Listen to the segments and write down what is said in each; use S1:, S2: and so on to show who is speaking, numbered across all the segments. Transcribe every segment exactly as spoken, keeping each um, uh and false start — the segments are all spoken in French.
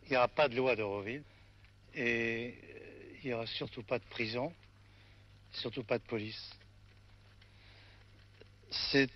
S1: Il n'y aura pas de loi d'Auroville et il n'y aura surtout pas de prison, surtout pas de police. C'est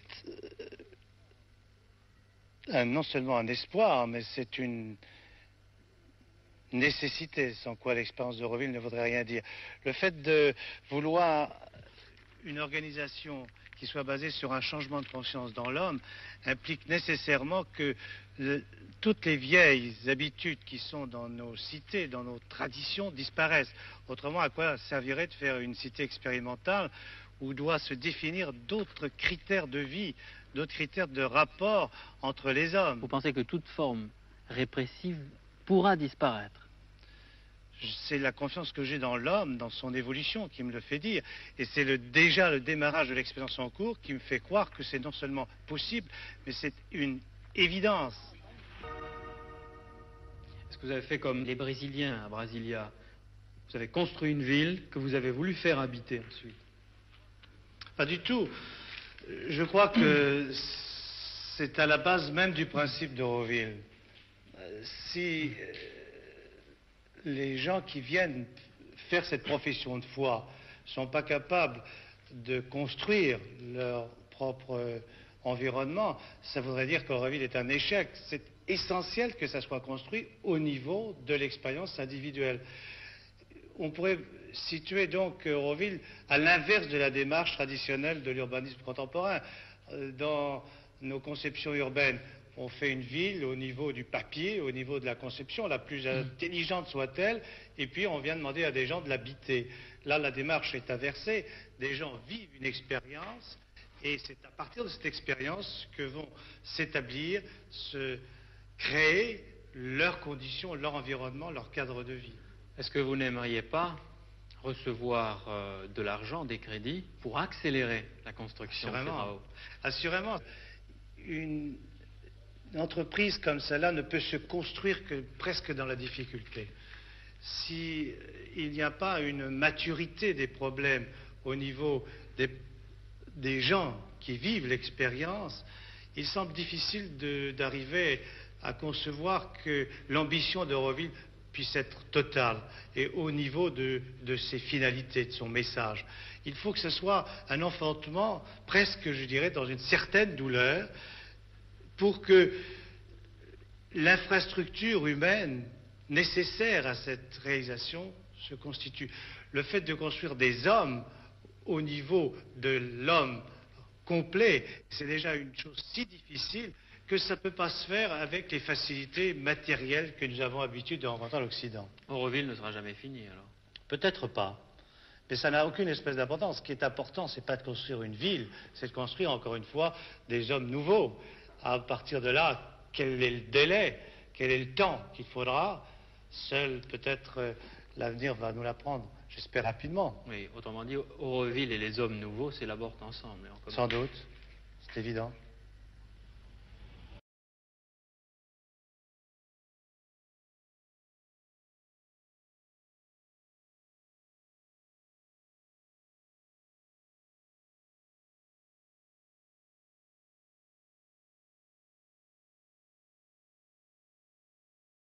S1: un, non seulement un espoir, mais c'est une nécessité, sans quoi l'expérience d'Auroville ne voudrait rien dire. Le fait de vouloir une organisation qui soit basée sur un changement de conscience dans l'homme implique nécessairement que le, toutes les vieilles habitudes qui sont dans nos cités, dans nos traditions, disparaissent. Autrement, à quoi servirait de faire une cité expérimentale où doit se définir d'autres critères de vie, d'autres critères de rapport entre les hommes?
S2: Vous pensez que toute forme répressive pourra disparaître?
S1: C'est la confiance que j'ai dans l'homme, dans son évolution, qui me le fait dire. Et c'est le, déjà le démarrage de l'expérience en cours qui me fait croire que c'est non seulement possible, mais c'est une évidence.
S3: Est-ce que vous avez fait comme les Brésiliens à Brasilia? Vous avez construit une ville que vous avez voulu faire habiter ensuite?
S1: Pas du tout. Je crois que c'est à la base même du principe d'Auroville. Si les gens qui viennent faire cette profession de foi ne sont pas capables de construire leur propre environnement, ça voudrait dire qu'Auroville est un échec. C'est essentiel que ça soit construit au niveau de l'expérience individuelle. On pourrait situer donc Auroville à l'inverse de la démarche traditionnelle de l'urbanisme contemporain. Dans nos conceptions urbaines, on fait une ville au niveau du papier, au niveau de la conception, la plus intelligente soit-elle, et puis on vient demander à des gens de l'habiter. Là, la démarche est inversée. Des gens vivent une expérience, et c'est à partir de cette expérience que vont s'établir, se créer leurs conditions, leur environnement, leur cadre de vie.
S3: Est-ce que vous n'aimeriez pas recevoir euh, de l'argent, des crédits, pour accélérer la construction?
S1: Assurément. Assurément. Une... Une entreprise comme celle-là ne peut se construire que presque dans la difficulté. S'il n'y a pas une maturité des problèmes au niveau des, des gens qui vivent l'expérience, il semble difficile d'arriver à concevoir que l'ambition d'Auroville puisse être totale et au niveau de, de ses finalités, de son message. Il faut que ce soit un enfantement presque, je dirais, dans une certaine douleur, pour que l'infrastructure humaine nécessaire à cette réalisation se constitue. Le fait de construire des hommes au niveau de l'homme complet, c'est déjà une chose si difficile que ça ne peut pas se faire avec les facilités matérielles que nous avons l'habitude de rencontrer à l'Occident.
S3: Auroville ne sera jamais fini, alors?
S1: Peut-être pas. Mais ça n'a aucune espèce d'importance. Ce qui est important, ce n'est pas de construire une ville, c'est de construire, encore une fois, des hommes nouveaux. À partir de là, quel est le délai, quel est le temps qu'il faudra? Seul, peut-être, euh, l'avenir va nous l'apprendre, j'espère rapidement.
S3: Oui, autrement dit, Auroville et les hommes nouveaux s'élaborent ensemble.
S1: Sans doute, c'est évident.